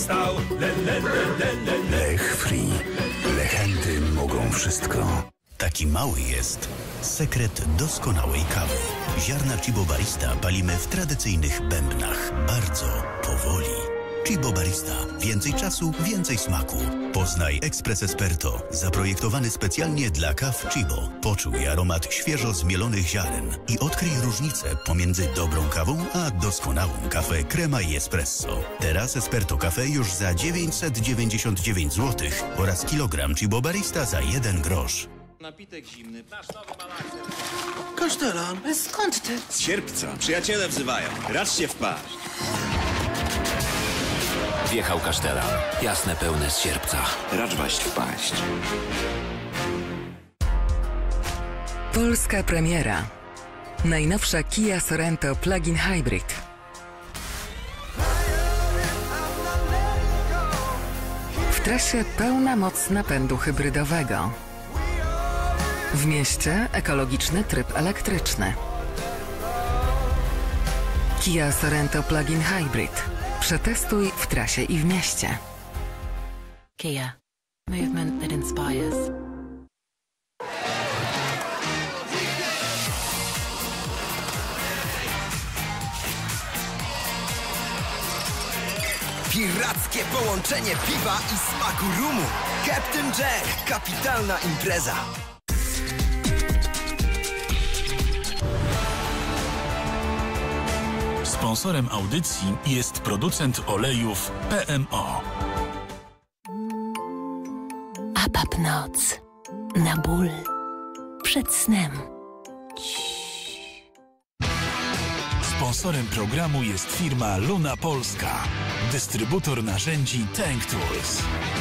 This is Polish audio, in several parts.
stał. Lech Free. Legendy mogą wszystko. Taki mały jest sekret doskonałej kawy. Ziarna Cibo Barista palimy w tradycyjnych bębnach. Bardzo powoli. Cibo Barista. Więcej czasu, więcej smaku. Poznaj Ekspres Esperto. Zaprojektowany specjalnie dla kaw Cibo. Poczuj aromat świeżo zmielonych ziaren i odkryj różnicę pomiędzy dobrą kawą a doskonałą kawę Crema i Espresso. Teraz Esperto Cafe już za 999 zł oraz kilogram Cibo Barista za 1 grosz. Napitek zimny, nasz nowy malacer. Kasztelan, skąd ty? Z Sierpca. Przyjaciele wzywają. Raczcie wpaść. Wjechał Kasztelan. Jasne, pełne z Sierpca. Racz waść wpaść. Polska premiera. Najnowsza Kia Sorento Plug-in Hybrid. W trasie pełna moc napędu hybrydowego. W mieście ekologiczny tryb elektryczny. Kia Sorento Plug-in Hybrid. Przetestuj w trasie i w mieście. Kia. Movement that inspires. Pirackie połączenie piwa i smaku rumu. Captain Jack. Kapitalna impreza. Sponsorem audycji jest producent olejów PMO. APAP Noc. Na ból. Przed snem. Sponsorem programu jest firma Luna Polska. Dystrybutor narzędzi Tank Tools.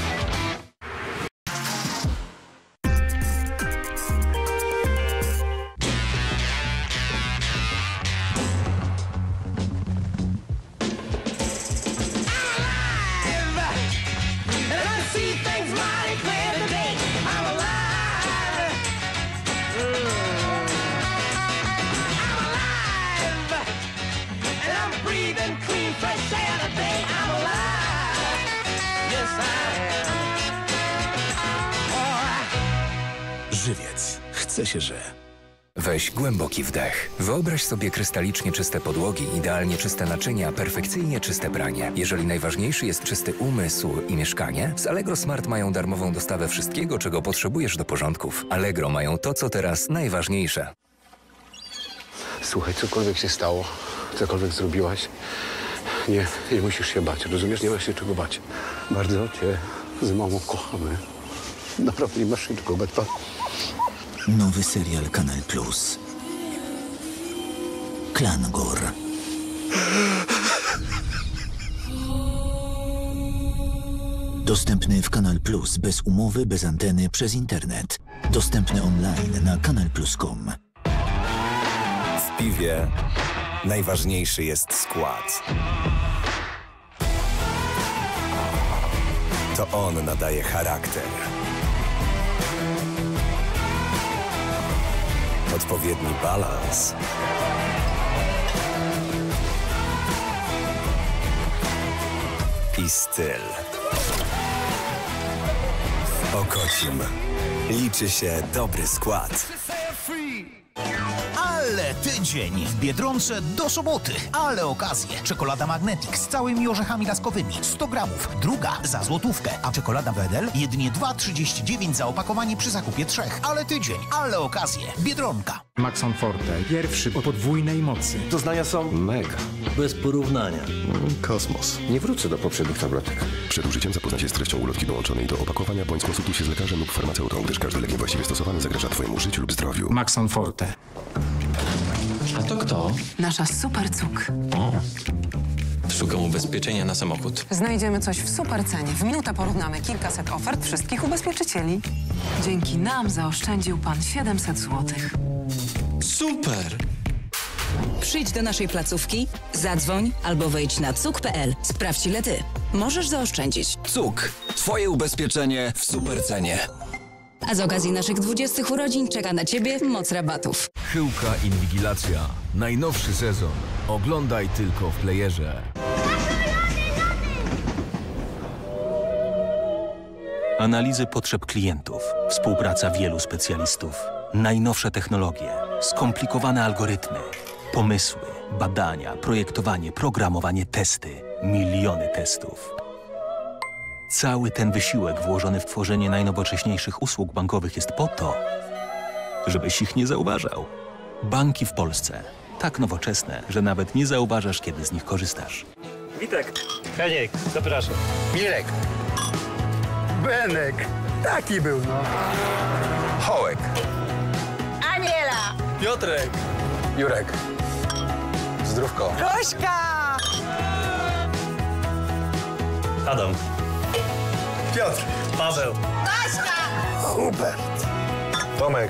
Żywiec. Chce się, że... Weź głęboki wdech. Wyobraź sobie krystalicznie czyste podłogi, idealnie czyste naczynia, perfekcyjnie czyste pranie. Jeżeli najważniejszy jest czysty umysł i mieszkanie, z Allegro Smart mają darmową dostawę wszystkiego, czego potrzebujesz do porządków. Allegro mają to, co teraz najważniejsze. Słuchaj, cokolwiek się stało, cokolwiek zrobiłaś, nie musisz się bać, rozumiesz? Nie masz się czego bać. Bardzo cię z mamą kochamy. Naprawdę nie masz się czego bać, pan. Nowy serial Kanal Plus. Klan Gór. Dostępny w Kanal Plus bez umowy, bez anteny, przez internet. Dostępny online na kanalplus.com. W piwie najważniejszy jest skład. To on nadaje charakter. Odpowiedni balans i styl. W Okocim liczy się dobry skład. Ale tydzień w Biedronce do soboty. Ale okazje. Czekolada Magnetic z całymi orzechami laskowymi. 100 gramów. Druga za złotówkę. A czekolada Wedel jedynie 2,39 za opakowanie przy zakupie 3. Ale tydzień. Ale okazje. Biedronka. Maxon Forte. Pierwszy o podwójnej mocy. Doznania są mega. Bez porównania. Kosmos. Nie wrócę do poprzednich tabletek. Przed użyciem zapoznaj się z treścią ulotki dołączonej do opakowania bądź skonsultuj się z lekarzem lub farmaceutą, gdyż każdy lek niewłaściwie stosowany zagraża Twojemu życiu lub zdrowiu. Maxon Forte. A to kto? Nasza super cuk. O. Szukam ubezpieczenia na samochód. Znajdziemy coś w super cenie. W minutę porównamy kilkaset ofert wszystkich ubezpieczycieli. Dzięki nam zaoszczędził pan 700 zł. Super! Przyjdź do naszej placówki, zadzwoń albo wejdź na cuk.pl. Sprawdź, ile ty możesz zaoszczędzić. Cuk. Twoje ubezpieczenie w supercenie. A z okazji naszych 20 urodzin czeka na ciebie moc rabatów. Chyłka Inwigilacja. Najnowszy sezon. Oglądaj tylko w playerze. Analizy potrzeb klientów, współpraca wielu specjalistów, najnowsze technologie, skomplikowane algorytmy, pomysły, badania, projektowanie, programowanie, testy, miliony testów. Cały ten wysiłek włożony w tworzenie najnowocześniejszych usług bankowych jest po to, żebyś ich nie zauważał. Banki w Polsce. Tak nowoczesne, że nawet nie zauważasz, kiedy z nich korzystasz. Witek. Heniek, zapraszam. Mirek. Benek. Taki był, no. Hołek. Aniela. Piotrek. Jurek. Zdrówko. Gośka. Adam. Piotr. Paweł. Baśka. Hubert. Tomek.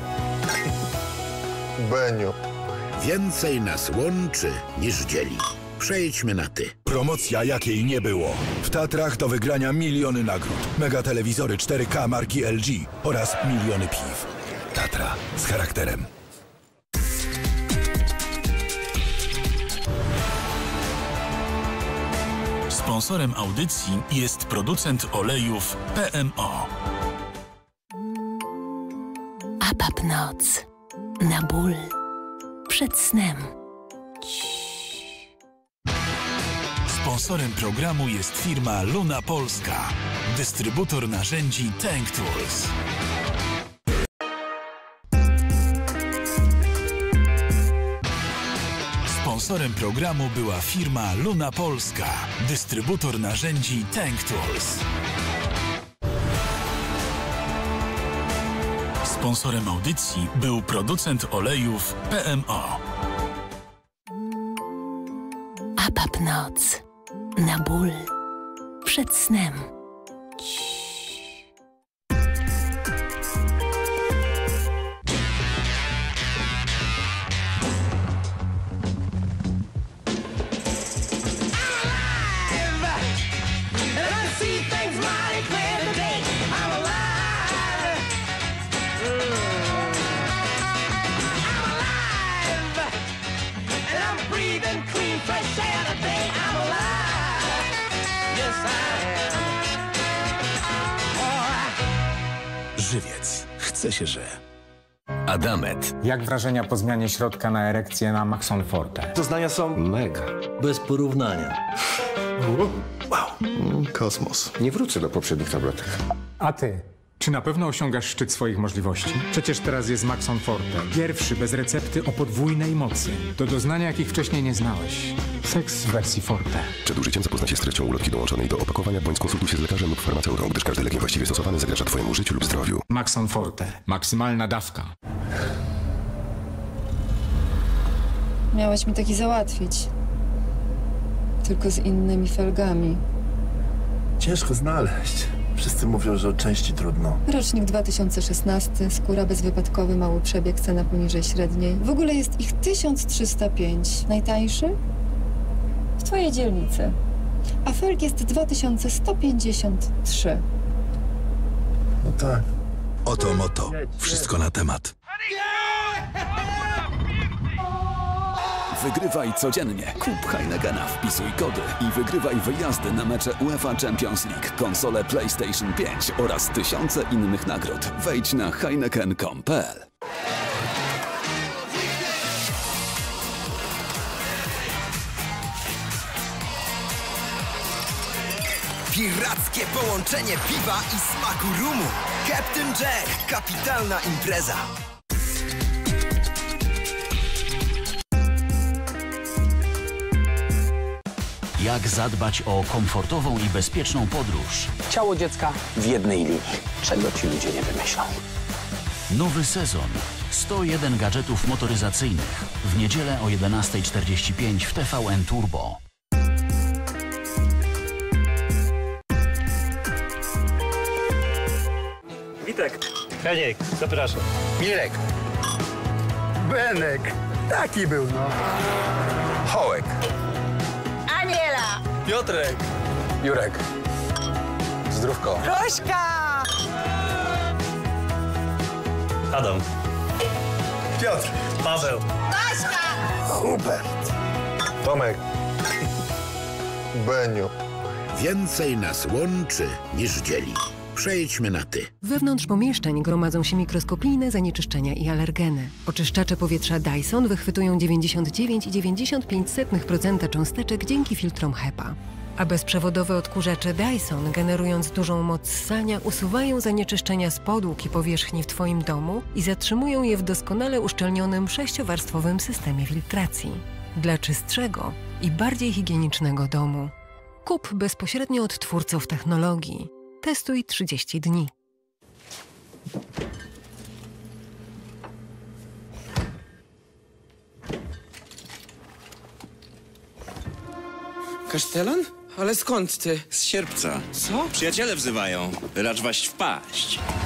Beniu. Więcej nas łączy niż dzieli. Przejdźmy na ty. Promocja jakiej nie było. W Tatrach do wygrania miliony nagród. Megatelewizory 4K marki LG oraz miliony piw. Tatra z charakterem. Sponsorem audycji jest producent olejów PMO. APAP Noc. Na ból. Przed snem. Sponsorem programu jest firma Luna Polska. Dystrybutor narzędzi Tank Tools. Sponsorem programu była firma Luna Polska. Dystrybutor narzędzi Tank Tools. Sponsorem audycji był producent olejów PMO. APAP Noc. Na ból. Przed snem. Żywiec. Chce się, że... Adamet. Jak wrażenia po zmianie środka na erekcję na Maxon Forte? Doznania są mega. Bez porównania. Wow. Kosmos. Nie wrócę do poprzednich tabletek. A ty? Czy na pewno osiągasz szczyt swoich możliwości? Przecież teraz jest Maxon Forte. Pierwszy bez recepty o podwójnej mocy. Do doznania, jakich wcześniej nie znałeś. Seks w wersji Forte. Przed użyciem zapoznaj się z treścią ulotki dołączonej do opakowania, bądź skonsultuj się z lekarzem lub farmaceutą, gdyż każdy lek niewłaściwie stosowany zagraża twojemu życiu lub zdrowiu. Maxon Forte. Maksymalna dawka. Miałeś mi taki załatwić. Tylko z innymi felgami. Ciężko znaleźć. Wszyscy mówią, że o części trudno. Rocznik 2016, skóra bezwypadkowy, mały przebieg, cena poniżej średniej. W ogóle jest ich 1305. Najtańszy? W twojej dzielnicy. A felg jest 2153. No tak. Oto moto. Wszystko na temat. Wygrywaj codziennie. Kup Heinekena, wpisuj kody i wygrywaj wyjazdy na mecze UEFA Champions League, konsole PlayStation 5 oraz tysiące innych nagród. Wejdź na heineken.com.pl. Pirackie połączenie piwa i smaku rumu. Captain Jack. Kapitalna impreza. Jak zadbać o komfortową i bezpieczną podróż? Ciało dziecka w jednej linii. Czego ci ludzie nie wymyślą? Nowy sezon. 101 gadżetów motoryzacyjnych. W niedzielę o 11:45 w TVN Turbo. Witek. Heniek, zapraszam. Mirek. Benek. Taki był, no. Hołek. Aniela. Piotrek. Jurek. Zdrówko. Gośka. Adam. Piotr. Paweł. Baśka. Hubert. Tomek. Beniu. Więcej nas łączy niż dzieli. Przejdźmy na ty. Wewnątrz pomieszczeń gromadzą się mikroskopijne zanieczyszczenia i alergeny. Oczyszczacze powietrza Dyson wychwytują 99,95% cząsteczek dzięki filtrom HEPA. A bezprzewodowe odkurzacze Dyson, generując dużą moc ssania, usuwają zanieczyszczenia z podłóg i powierzchni w Twoim domu i zatrzymują je w doskonale uszczelnionym 6-warstwowym systemie filtracji. Dla czystszego i bardziej higienicznego domu. Kup bezpośrednio od twórców technologii. Testuj 30 dni. Kasztelan? Ale skąd ty? Z Sierpca. Co? Przyjaciele wzywają. Racz waść wpaść.